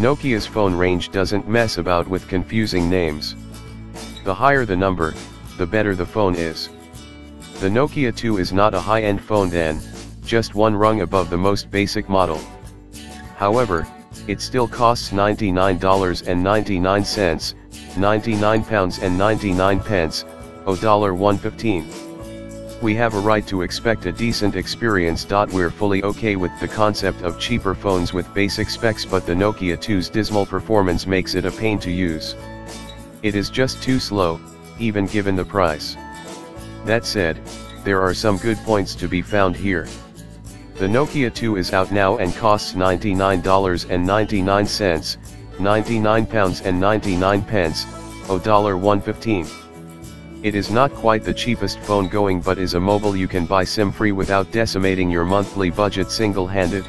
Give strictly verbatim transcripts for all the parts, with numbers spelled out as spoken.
Nokia's phone range doesn't mess about with confusing names. The higher the number, the better the phone is. The Nokia two is not a high-end phone then, just one rung above the most basic model. However, it still costs ninety-nine dollars and ninety-nine cents, ninety-nine pounds and ninety-nine pence, oh one fifteen. We have a right to expect a decent experience. We're fully okay with the concept of cheaper phones with basic specs, but the Nokia two's dismal performance makes it a pain to use. It is just too slow, even given the price. That said, there are some good points to be found here. The Nokia two is out now and costs ninety-nine dollars and ninety-nine cents, ninety-nine pounds and ninety-nine pence, oh one fifteen. It is not quite the cheapest phone going, but is a mobile you can buy SIM-free without decimating your monthly budget single-handed.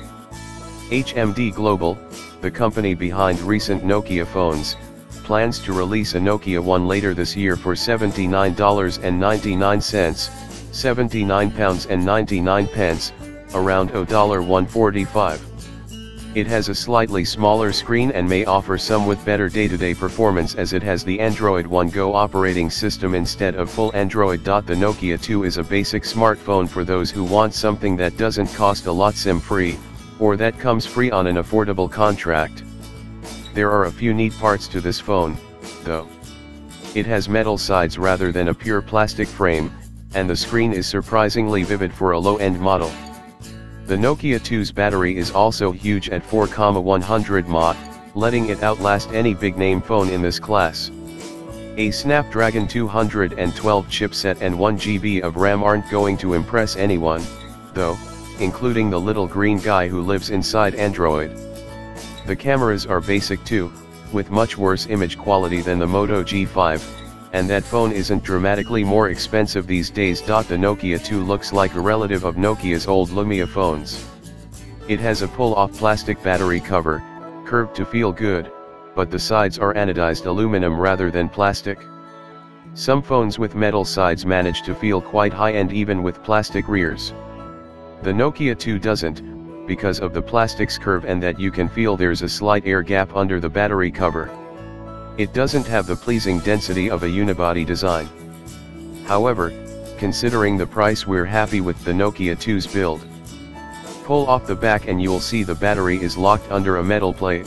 H M D Global, the company behind recent Nokia phones, plans to release a Nokia one later this year for seventy-nine dollars and ninety-nine cents, seventy-nine pounds and ninety-nine pence, around oh one forty-five. It has a slightly smaller screen and may offer some with better day-to-day performance, as it has the Android One Go operating system instead of full Android. The Nokia two is a basic smartphone for those who want something that doesn't cost a lot SIM-free, or that comes free on an affordable contract. There are a few neat parts to this phone, though. It has metal sides rather than a pure plastic frame, and the screen is surprisingly vivid for a low-end model. The Nokia two's battery is also huge at four thousand one hundred milliamp hours, letting it outlast any big-name phone in this class. A Snapdragon two twelve chipset and one gigabyte of RAM aren't going to impress anyone, though, including the little green guy who lives inside Android. The cameras are basic too, with much worse image quality than the Moto G five, and that phone isn't dramatically more expensive these days. The Nokia two looks like a relative of Nokia's old Lumia phones. It has a pull-off plastic battery cover, curved to feel good, but the sides are anodized aluminum rather than plastic. Some phones with metal sides manage to feel quite high-end even with plastic rears. The Nokia two doesn't, because of the plastic's curve and that you can feel there's a slight air gap under the battery cover. It doesn't have the pleasing density of a unibody design. However, considering the price, we're happy with the Nokia two's build. Pull off the back and you'll see the battery is locked under a metal plate.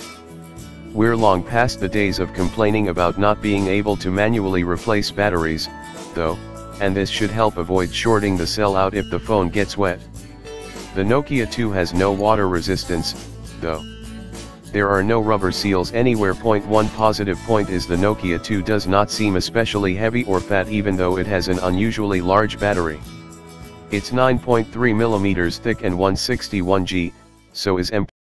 We're long past the days of complaining about not being able to manually replace batteries, though, and this should help avoid shorting the cell out if the phone gets wet. The Nokia two has no water resistance, though. There are no rubber seals anywhere. One positive point is the Nokia two does not seem especially heavy or fat, even though it has an unusually large battery. It's nine point three millimeters thick and one hundred sixty-one grams, so is M